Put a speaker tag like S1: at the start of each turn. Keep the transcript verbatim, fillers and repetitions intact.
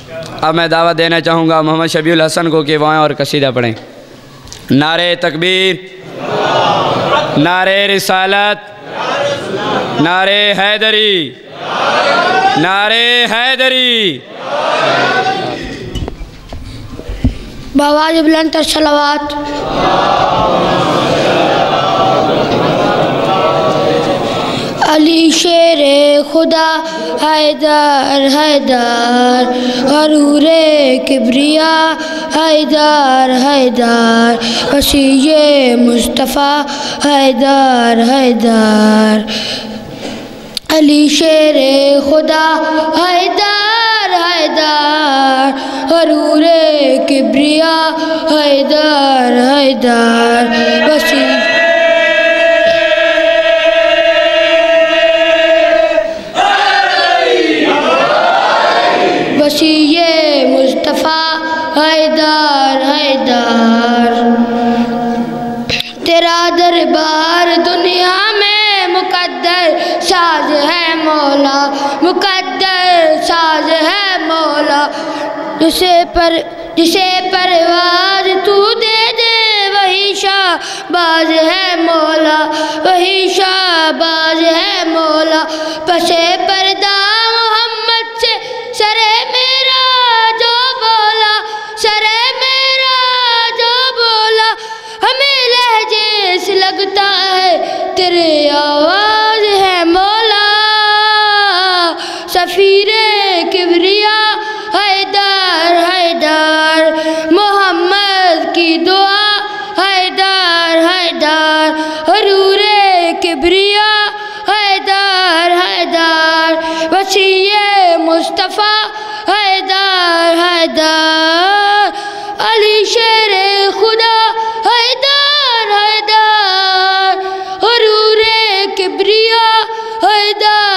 S1: اب میں دعوت دینا چاہوں گا محمد شبیع الحسن کو کہ وہ آئیں اور قصیدہ پڑھیں۔ نعرہ تکبیر، نعرہ رسالت، نعرہ حیدری، نعرہ حیدری۔
S2: بآواز بلند تر صلوات۔ علی شیر خدا حیدر حیدر، غرور کبریا حیدر حیدر، وسیع مصطفیٰ حیدر حیدر۔ علی شیر خدا حیدر حیدر، غرور کبریا حیدر حیدر، وسیع وسیع مصطفیٰ حیدر حیدر۔ تیرا دربار دنیا میں مقدر ساز ہے مولا، مقدر ساز ہے مولا، جسے پر جسے پرواز تو دے دے وہی شاہ باز ہے مولا، وہی شاہ باز ہے مولا۔ پسے پردہ محمد سے سرے میرا جو بولا، سرے میرا جو بولا، ہمیں لہجے سے لگتا ہے تیرے آواز ہے مولا۔ سفیر کبریا حیدر حیدر، محمد کی دعا حیدر حیدر، غرور کبریا حیدر حیدر، وسیع مصطفیٰ حیدر حیدر۔ علی شیر خدا حیدر حیدر، غرور کبریا حیدر